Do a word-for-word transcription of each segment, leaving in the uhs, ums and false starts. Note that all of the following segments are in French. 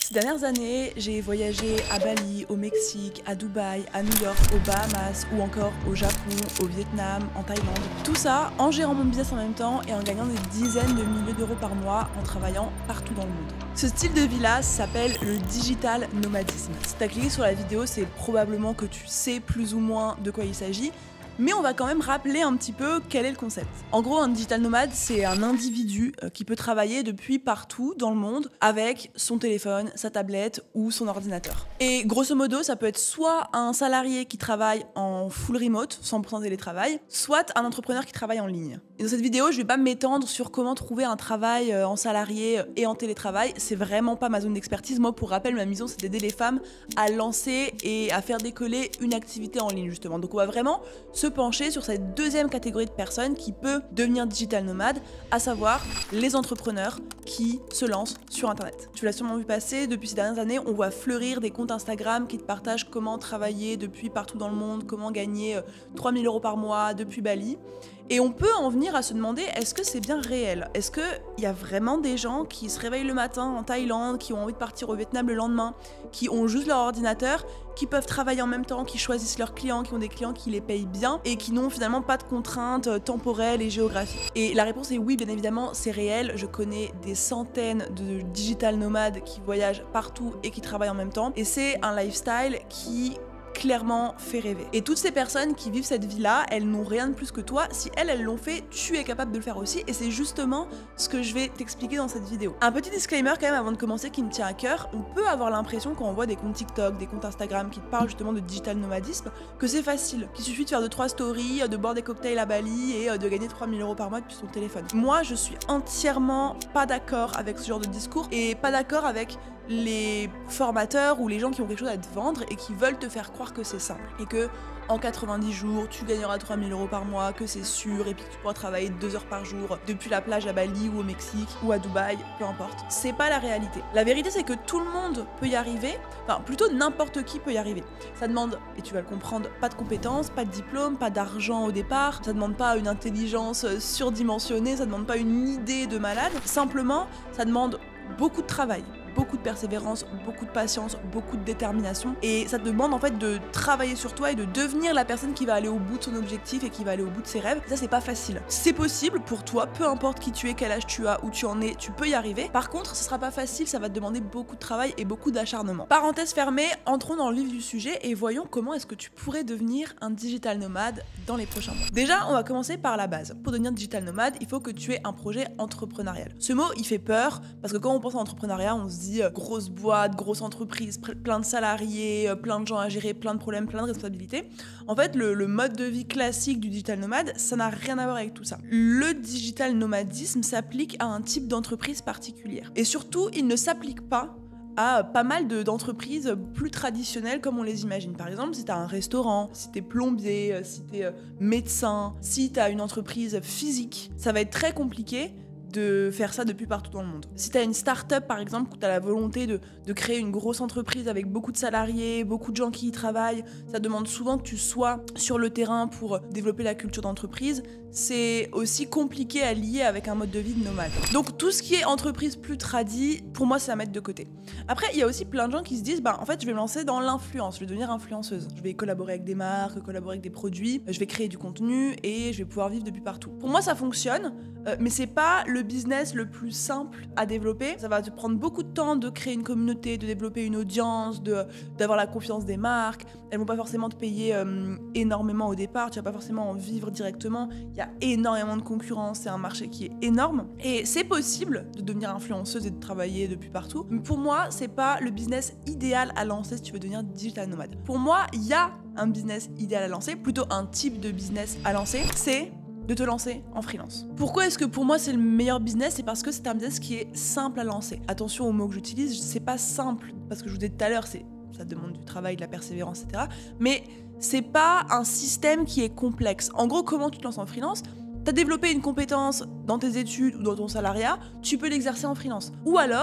Ces dernières années, j'ai voyagé à Bali, au Mexique, à Dubaï, à New York, aux Bahamas ou encore au Japon, au Vietnam, en Thaïlande. Tout ça en gérant mon business en même temps et en gagnant des dizaines de milliers d'euros par mois en travaillant partout dans le monde. Ce style de vie-là s'appelle le digital nomadisme. Si t'as cliqué sur la vidéo, c'est probablement que tu sais plus ou moins de quoi il s'agit. Mais on va quand même rappeler un petit peu quel est le concept. En gros, un digital nomade, c'est un individu qui peut travailler depuis partout dans le monde avec son téléphone, sa tablette ou son ordinateur. Et grosso modo, ça peut être soit un salarié qui travaille en full remote, cent pour cent télétravail, soit un entrepreneur qui travaille en ligne. Et dans cette vidéo, je vais pas m'étendre sur comment trouver un travail en salarié et en télétravail. C'est vraiment pas ma zone d'expertise. Moi, pour rappel, ma mission, c'est d'aider les femmes à lancer et à faire décoller une activité en ligne, justement. Donc on va vraiment se pencher sur cette deuxième catégorie de personnes qui peut devenir digital nomade, à savoir les entrepreneurs qui se lancent sur internet. Tu l'as sûrement vu passer, depuis ces dernières années, on voit fleurir des comptes Instagram qui te partagent comment travailler depuis partout dans le monde, comment gagner trois mille euros par mois depuis Bali. Et on peut en venir à se demander, est-ce que c'est bien réel? Est-ce qu'il y a vraiment des gens qui se réveillent le matin en Thaïlande, qui ont envie de partir au Vietnam le lendemain, qui ont juste leur ordinateur, qui peuvent travailler en même temps, qui choisissent leurs clients, qui ont des clients qui les payent bien et qui n'ont finalement pas de contraintes temporelles et géographiques? Et la réponse est oui, bien évidemment, c'est réel. Je connais des centaines de digital nomades qui voyagent partout et qui travaillent en même temps. Et c'est un lifestyle qui clairement fait rêver. Et toutes ces personnes qui vivent cette vie-là, elles n'ont rien de plus que toi. Si elles, elles l'ont fait, tu es capable de le faire aussi. Et c'est justement ce que je vais t'expliquer dans cette vidéo. Un petit disclaimer quand même avant de commencer qui me tient à cœur. On peut avoir l'impression quand on voit des comptes TikTok, des comptes Instagram qui te parlent justement de digital nomadisme, que c'est facile, qu'il suffit de faire deux trois stories, de boire des cocktails à Bali et de gagner trois mille euros par mois depuis son téléphone. Moi, je suis entièrement pas d'accord avec ce genre de discours et pas d'accord avec les formateurs ou les gens qui ont quelque chose à te vendre et qui veulent te faire croire que c'est simple et que en quatre-vingt-dix jours tu gagneras trois mille euros par mois, que c'est sûr et puis que tu pourras travailler deux heures par jour depuis la plage à Bali ou au Mexique ou à Dubaï, peu importe. C'est pas la réalité. La vérité, c'est que tout le monde peut y arriver, enfin plutôt n'importe qui peut y arriver. Ça demande, et tu vas le comprendre, pas de compétences, pas de diplôme, pas d'argent au départ, ça demande pas une intelligence surdimensionnée, ça demande pas une idée de malade, simplement ça demande beaucoup de travail, beaucoup de persévérance, beaucoup de patience, beaucoup de détermination et ça te demande en fait de travailler sur toi et de devenir la personne qui va aller au bout de son objectif et qui va aller au bout de ses rêves. Et ça, c'est pas facile. C'est possible pour toi, peu importe qui tu es, quel âge tu as, où tu en es, tu peux y arriver. Par contre, ce sera pas facile, ça va te demander beaucoup de travail et beaucoup d'acharnement. Parenthèse fermée, entrons dans le vif du sujet et voyons comment est-ce que tu pourrais devenir un digital nomade dans les prochains mois. Déjà, on va commencer par la base. Pour devenir digital nomade, il faut que tu aies un projet entrepreneurial. Ce mot, il fait peur parce que quand on pense à entrepreneuriat, on se dit euh, grosse boîte, grosse entreprise, plein de salariés, euh, plein de gens à gérer, plein de problèmes, plein de responsabilités. En fait, le, le mode de vie classique du digital nomade, ça n'a rien à voir avec tout ça. Le digital nomadisme s'applique à un type d'entreprise particulière. Et surtout, il ne s'applique pas à pas mal de, d'entreprises plus traditionnelles comme on les imagine. Par exemple, si tu as un restaurant, si tu es plombier, si tu es médecin, si tu as une entreprise physique, ça va être très compliqué de faire ça depuis partout dans le monde. Si tu as une start-up par exemple, où tu as la volonté de, de créer une grosse entreprise avec beaucoup de salariés, beaucoup de gens qui y travaillent, ça demande souvent que tu sois sur le terrain pour développer la culture d'entreprise. C'est aussi compliqué à lier avec un mode de vie de nomade. Donc tout ce qui est entreprise plus tradie, pour moi c'est à mettre de côté. Après, il y a aussi plein de gens qui se disent, bah en fait je vais me lancer dans l'influence, je vais devenir influenceuse. Je vais collaborer avec des marques, collaborer avec des produits, je vais créer du contenu et je vais pouvoir vivre depuis partout. Pour moi ça fonctionne, euh, mais c'est pas le business le plus simple à développer. Ça va te prendre beaucoup de temps de créer une communauté, de développer une audience, de, d'avoir la confiance des marques. Elles vont pas forcément te payer euh, énormément au départ, tu vas pas forcément en vivre directement. Il y a énormément de concurrence, c'est un marché qui est énorme. Et c'est possible de devenir influenceuse et de travailler depuis partout. Mais pour moi, c'est pas le business idéal à lancer si tu veux devenir digital nomade. Pour moi, il y a un business idéal à lancer, plutôt un type de business à lancer, c'est de te lancer en freelance. Pourquoi est-ce que pour moi c'est le meilleur business? C'est parce que c'est un business qui est simple à lancer. Attention aux mots que j'utilise, c'est pas simple, parce que je vous disais tout à l'heure, c'est, ça demande du travail, de la persévérance, et cetera. Mais c'est pas un système qui est complexe. En gros, comment tu te lances en freelance? T'as développé une compétence dans tes études ou dans ton salariat, tu peux l'exercer en freelance. Ou alors,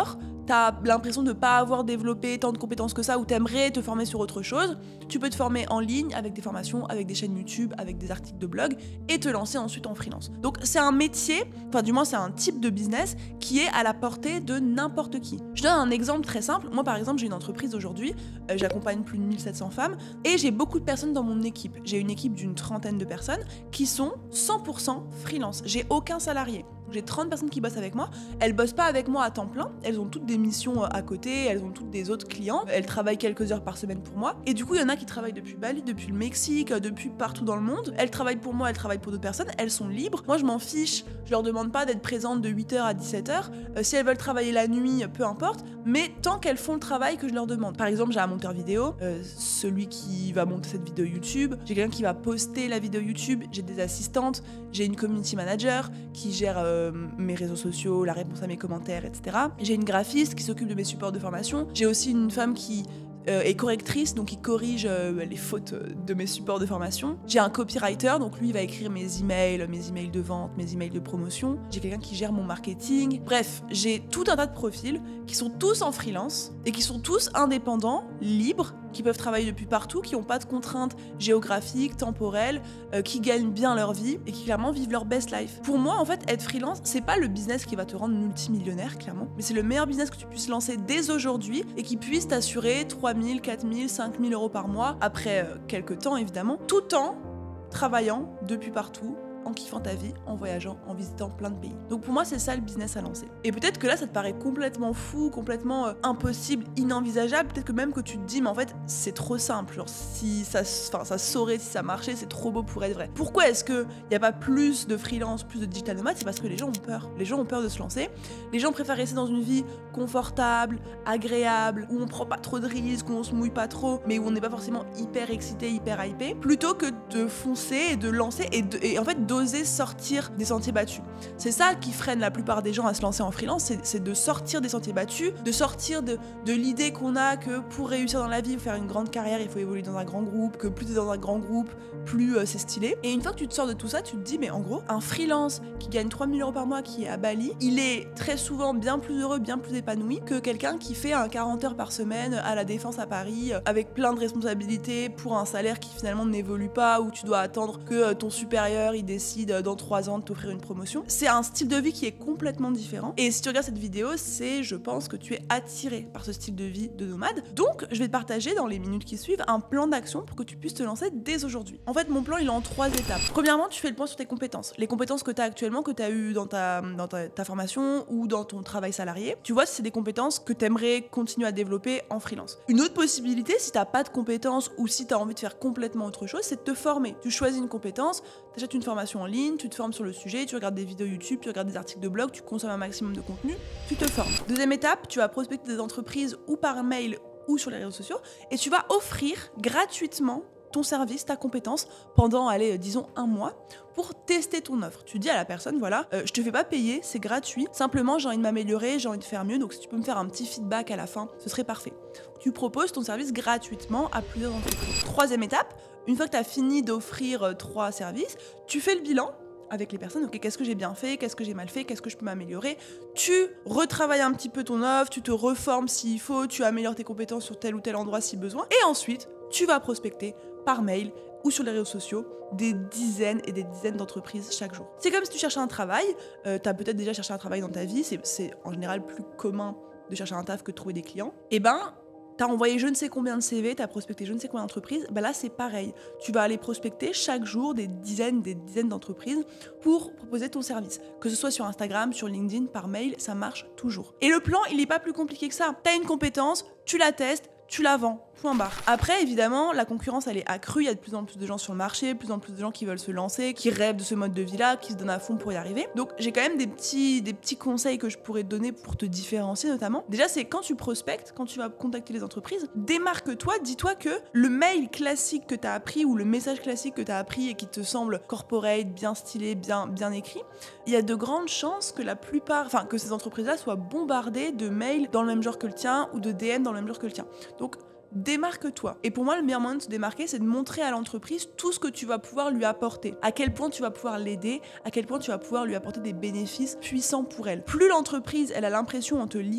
t'as l'impression de pas avoir développé tant de compétences que ça ou t'aimerais te former sur autre chose, tu peux te former en ligne avec des formations, avec des chaînes YouTube, avec des articles de blog et te lancer ensuite en freelance. Donc c'est un métier, enfin du moins c'est un type de business qui est à la portée de n'importe qui. Je donne un exemple très simple. Moi par exemple j'ai une entreprise aujourd'hui, euh, j'accompagne plus de mille sept cents femmes et j'ai beaucoup de personnes dans mon équipe. J'ai une équipe d'une trentaine de personnes qui sont cent pour cent freelance. J'ai aucun salarié. J'ai trente personnes qui bossent avec moi. Elles bossent pas avec moi à temps plein. Elles ont toutes des missions à côté, elles ont toutes des autres clients. Elles travaillent quelques heures par semaine pour moi. Et du coup, il y en a qui travaillent depuis Bali, depuis le Mexique, depuis partout dans le monde. Elles travaillent pour moi, elles travaillent pour d'autres personnes. Elles sont libres. Moi, je m'en fiche. Je leur demande pas d'être présentes de huit heures à dix-sept heures. Euh, si elles veulent travailler la nuit, peu importe. Mais tant qu'elles font le travail que je leur demande. Par exemple, j'ai un monteur vidéo, euh, celui qui va monter cette vidéo YouTube. J'ai quelqu'un qui va poster la vidéo YouTube. J'ai des assistantes. J'ai une community manager qui gère euh, mes réseaux sociaux, la réponse à mes commentaires, et cetera. J'ai une graphiste qui s'occupe de mes supports de formation. J'ai aussi une femme qui euh, est correctrice, donc qui corrige euh, les fautes de mes supports de formation. J'ai un copywriter, donc lui il va écrire mes emails, mes emails de vente, mes emails de promotion. J'ai quelqu'un qui gère mon marketing. Bref, j'ai tout un tas de profils qui sont tous en freelance et qui sont tous indépendants, libres, qui peuvent travailler depuis partout, qui n'ont pas de contraintes géographiques, temporelles, euh, qui gagnent bien leur vie et qui clairement vivent leur best life. Pour moi, en fait, être freelance, c'est pas le business qui va te rendre multimillionnaire, clairement, mais c'est le meilleur business que tu puisses lancer dès aujourd'hui et qui puisse t'assurer trois mille, quatre mille, cinq mille euros par mois, après euh, quelques temps évidemment, tout en travaillant depuis partout, en kiffant ta vie, en voyageant, en visitant plein de pays. Donc pour moi, c'est ça le business à lancer. Et peut-être que là, ça te paraît complètement fou, complètement euh, impossible, inenvisageable. Peut-être que même que tu te dis, mais en fait, c'est trop simple. Genre, si ça, enfin, ça saurait, si ça marchait, c'est trop beau pour être vrai. Pourquoi est-ce qu'il n'y a pas plus de freelance, plus de digital nomades? C'est parce que les gens ont peur. Les gens ont peur de se lancer. Les gens préfèrent rester dans une vie confortable, agréable, où on prend pas trop de risques, où on se mouille pas trop, mais où on n'est pas forcément hyper excité, hyper hypé, plutôt que de foncer et de lancer et, de, et en fait d'oser sortir des sentiers battus. C'est ça qui freine la plupart des gens à se lancer en freelance, c'est, c'est de sortir des sentiers battus, de sortir de, de l'idée qu'on a que pour réussir dans la vie, faire une grande carrière, il faut évoluer dans un grand groupe, que plus t'es dans un grand groupe, plus euh, c'est stylé. Et une fois que tu te sors de tout ça, tu te dis, mais en gros, un freelance qui gagne trois mille euros par mois, qui est à Bali, il est très souvent bien plus heureux, bien plus épanoui que quelqu'un qui fait un quarante heures par semaine à la Défense à Paris, euh, avec plein de responsabilités pour un salaire qui finalement n'évolue pas, où tu dois attendre que euh, ton supérieur il décide euh, dans trois ans de t'offrir une promotion. C'est un style de vie qui est complètement différent. Et si tu regardes cette vidéo, c'est, je pense, que tu es attiré par ce style de vie de nomade. Donc, je vais te partager dans les minutes qui suivent un plan d'action pour que tu puisses te lancer dès aujourd'hui. En fait, mon plan, il est en trois étapes. Premièrement, tu fais le point sur tes compétences. Les compétences que tu as actuellement, que tu as eues dans, ta, dans ta, ta formation ou dans ton travail salarié. Tu vois si c'est des compétences que tu aimerais continuer à développer en freelance. Une autre possibilité, si tu n'as pas de compétences ou si tu as envie de faire complètement autre chose, c'est de te former. Tu choisis une compétence, tu achètes une formation en ligne, tu te formes sur le sujet, tu regardes des vidéos YouTube, tu regardes des articles de blog, tu consommes un maximum de contenu, tu te formes. Deuxième étape, tu vas prospecter des entreprises ou par mail ou sur les réseaux sociaux et tu vas offrir gratuitement ton service, ta compétence pendant, allez, disons un mois pour tester ton offre. Tu dis à la personne, voilà, euh, je te fais pas payer, c'est gratuit, simplement j'ai envie de m'améliorer, j'ai envie de faire mieux, donc si tu peux me faire un petit feedback à la fin, ce serait parfait. Tu proposes ton service gratuitement à plusieurs entreprises. Troisième étape, une fois que tu as fini d'offrir euh, trois services, tu fais le bilan avec les personnes, ok, qu'est-ce que j'ai bien fait, qu'est-ce que j'ai mal fait, qu'est-ce que je peux m'améliorer. Tu retravailles un petit peu ton offre, tu te reformes s'il faut, tu améliores tes compétences sur tel ou tel endroit si besoin, et ensuite, tu vas prospecter par mail ou sur les réseaux sociaux des dizaines et des dizaines d'entreprises chaque jour. C'est comme si tu cherchais un travail, euh, tu as peut-être déjà cherché un travail dans ta vie, c'est, c'est en général plus commun de chercher un taf que de trouver des clients. Et ben, t'as envoyé je ne sais combien de C V, t'as prospecté je ne sais combien d'entreprises, ben là c'est pareil. Tu vas aller prospecter chaque jour des dizaines, des dizaines d'entreprises pour proposer ton service. Que ce soit sur Instagram, sur LinkedIn, par mail, ça marche toujours. Et le plan, il n'est pas plus compliqué que ça. T'as une compétence, tu la testes, tu la vends, point barre. Après, évidemment, la concurrence, elle est accrue, il y a de plus en plus de gens sur le marché, de plus en plus de gens qui veulent se lancer, qui rêvent de ce mode de vie-là, qui se donnent à fond pour y arriver. Donc, j'ai quand même des petits, des petits conseils que je pourrais te donner pour te différencier, notamment. Déjà, c'est quand tu prospectes, quand tu vas contacter les entreprises, démarque-toi, dis-toi que le mail classique que tu as appris ou le message classique que tu as appris et qui te semble corporate, bien stylé, bien, bien écrit, il y a de grandes chances que la plupart, enfin, que ces entreprises-là soient bombardées de mails dans le même genre que le tien ou de D M dans le même genre que le tien. Donc, démarque-toi. Et pour moi, le meilleur moyen de se démarquer, c'est de montrer à l'entreprise tout ce que tu vas pouvoir lui apporter. À quel point tu vas pouvoir l'aider, à quel point tu vas pouvoir lui apporter des bénéfices puissants pour elle. Plus l'entreprise, elle a l'impression en te lisant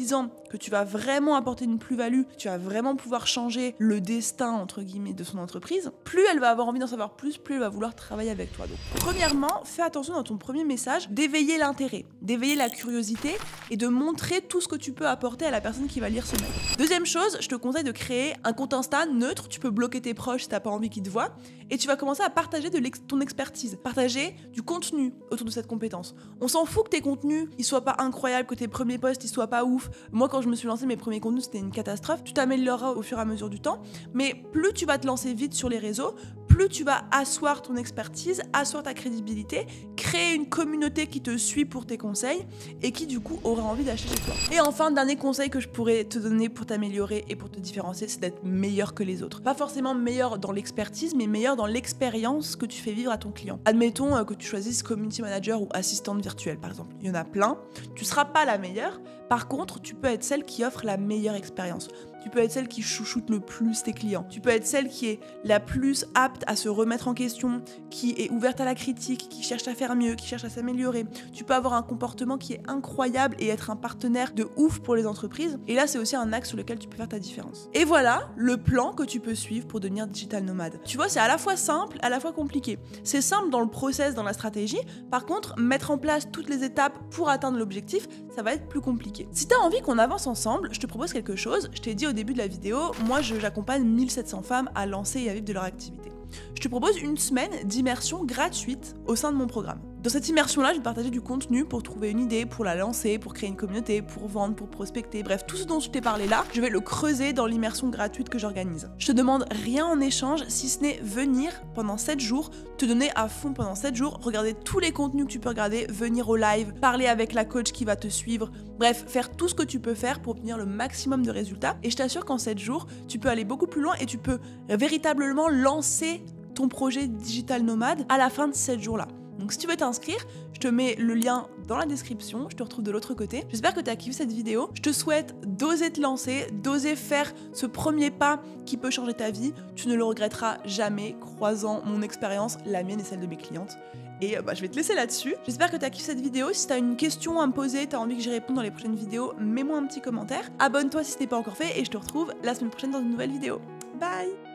que tu vas vraiment apporter une plus-value, tu vas vraiment pouvoir changer le destin, entre guillemets, de son entreprise, plus elle va avoir envie d'en savoir plus, plus elle va vouloir travailler avec toi. Donc, premièrement, fais attention dans ton premier message d'éveiller l'intérêt, d'éveiller la curiosité et de montrer tout ce que tu peux apporter à la personne qui va lire ce mail. Deuxième chose, je te conseille de créer un compte Insta neutre, tu peux bloquer tes proches si t'as pas envie qu'ils te voient, et tu vas commencer à partager de l'ex- ton expertise, partager du contenu autour de cette compétence. On s'en fout que tes contenus, ils soient pas incroyables, que tes premiers posts, ils soient pas ouf. Moi, quand je me suis lancée, mes premiers contenus, c'était une catastrophe. Tu t'amélioreras au fur et à mesure du temps, mais plus tu vas te lancer vite sur les réseaux, plus tu vas asseoir ton expertise, asseoir ta crédibilité, créer une communauté qui te suit pour tes conseils et qui du coup aura envie d'acheter chez toi. Et enfin, dernier conseil que je pourrais te donner pour t'améliorer et pour te différencier, c'est d'être meilleur que les autres. Pas forcément meilleur dans l'expertise, mais meilleur dans l'expérience que tu fais vivre à ton client. Admettons euh, que tu choisisses community manager ou assistante virtuelle par exemple. Il y en a plein. Tu seras pas la meilleure. Par contre, tu peux être celle qui offre la meilleure expérience. Tu peux être celle qui chouchoute le plus tes clients. Tu peux être celle qui est la plus apte à se remettre en question, qui est ouverte à la critique, qui cherche à faire mieux, qui cherche à s'améliorer. Tu peux avoir un comportement qui est incroyable et être un partenaire de ouf pour les entreprises. Et là, c'est aussi un axe sur lequel tu peux faire ta différence. Et voilà le plan que tu peux suivre pour devenir digital nomade. Tu vois, c'est à la fois simple, à la fois compliqué. C'est simple dans le process, dans la stratégie. Par contre, mettre en place toutes les étapes pour atteindre l'objectif, ça va être plus compliqué. Si tu as envie qu'on avance ensemble, je te propose quelque chose. Je t'ai dit au début de la vidéo, moi je- j'accompagne mille sept cents femmes à lancer et à vivre de leur activité. Je te propose une semaine d'immersion gratuite au sein de mon programme. Dans cette immersion-là, je vais te partager du contenu pour trouver une idée, pour la lancer, pour créer une communauté, pour vendre, pour prospecter, bref, tout ce dont je t'ai parlé là, je vais le creuser dans l'immersion gratuite que j'organise. Je te demande rien en échange, si ce n'est venir pendant sept jours, te donner à fond pendant sept jours, regarder tous les contenus que tu peux regarder, venir au live, parler avec la coach qui va te suivre, bref, faire tout ce que tu peux faire pour obtenir le maximum de résultats. Et je t'assure qu'en sept jours, tu peux aller beaucoup plus loin et tu peux véritablement lancer ton projet digital nomade à la fin de sept jours-là. Donc si tu veux t'inscrire, je te mets le lien dans la description, je te retrouve de l'autre côté. J'espère que tu as kiffé cette vidéo. Je te souhaite d'oser te lancer, d'oser faire ce premier pas qui peut changer ta vie. Tu ne le regretteras jamais, croisant mon expérience, la mienne et celle de mes clientes. Et bah, je vais te laisser là-dessus. J'espère que tu as kiffé cette vidéo. Si tu as une question à me poser, tu as envie que j'y réponde dans les prochaines vidéos, mets-moi un petit commentaire. Abonne-toi si ce n'est pas encore fait et je te retrouve la semaine prochaine dans une nouvelle vidéo. Bye!